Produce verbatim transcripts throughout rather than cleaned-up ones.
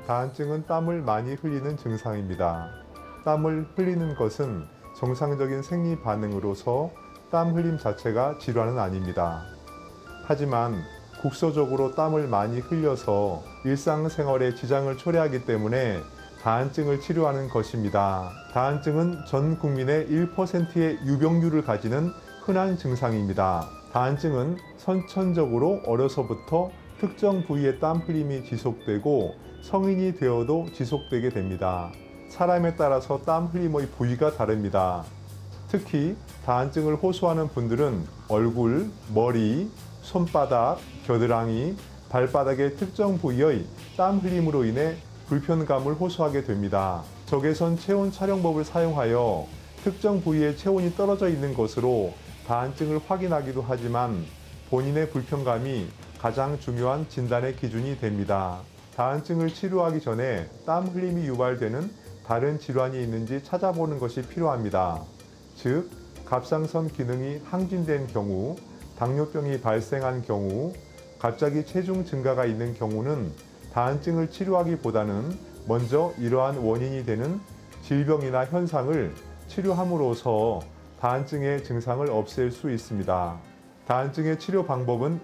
다한증은 땀을 많이 흘리는 증상입니다. 땀을 흘리는 것은 정상적인 생리 반응으로서 땀 흘림 자체가 질환은 아닙니다. 하지만 국소적으로 땀을 많이 흘려서 일상생활에 지장을 초래하기 때문에 다한증을 치료하는 것입니다. 다한증은 전 국민의 일 퍼센트의 유병률을 가지는 흔한 증상입니다. 다한증은 선천적으로 어려서부터 특정 부위의 땀 흘림이 지속되고 성인이 되어도 지속되게 됩니다. 사람에 따라서 땀 흘림의 부위가 다릅니다. 특히 다한증을 호소하는 분들은 얼굴, 머리, 손바닥, 겨드랑이, 발바닥의 특정 부위의 땀 흘림으로 인해 불편감을 호소하게 됩니다. 적외선 체온 촬영법을 사용하여 특정 부위의 체온이 떨어져 있는 것으로 다한증을 확인하기도 하지만 본인의 불편감이 가장 중요한 진단의 기준이 됩니다. 다한증을 치료하기 전에 땀 흘림이 유발되는 다른 질환이 있는지 찾아보는 것이 필요합니다. 즉, 갑상선 기능이 항진된 경우, 당뇨병이 발생한 경우, 갑자기 체중 증가가 있는 경우는 다한증을 치료하기보다는 먼저 이러한 원인이 되는 질병이나 현상을 치료함으로써 다한증의 증상을 없앨 수 있습니다. 다한증의 치료 방법은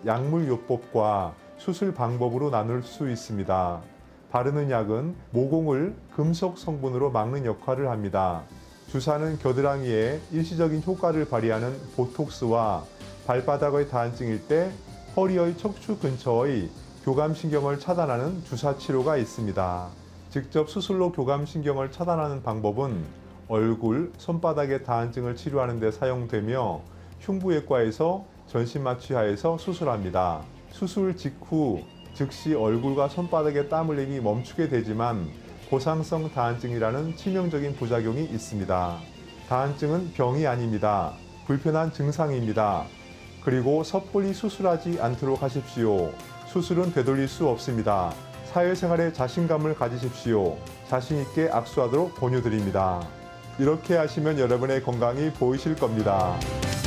약물요법과 수술 방법으로 나눌 수 있습니다. 바르는 약은 모공을 금속 성분으로 막는 역할을 합니다. 주사는 겨드랑이에 일시적인 효과를 발휘하는 보톡스와 발바닥의 다한증일 때 허리의 척추 근처의 교감신경을 차단하는 주사 치료가 있습니다. 직접 수술로 교감신경을 차단하는 방법은 얼굴, 손바닥의 다한증을 치료하는 데 사용되며 흉부외과에서 전신마취하에서 수술합니다. 수술 직후 즉시 얼굴과 손바닥의 땀 흘림이 멈추게 되지만 고상성 다한증이라는 치명적인 부작용이 있습니다. 다한증은 병이 아닙니다. 불편한 증상입니다. 그리고 섣불리 수술하지 않도록 하십시오. 수술은 되돌릴 수 없습니다. 사회생활에 자신감을 가지십시오. 자신있게 악수하도록 권유드립니다. 이렇게 하시면 여러분의 건강이 보이실 겁니다.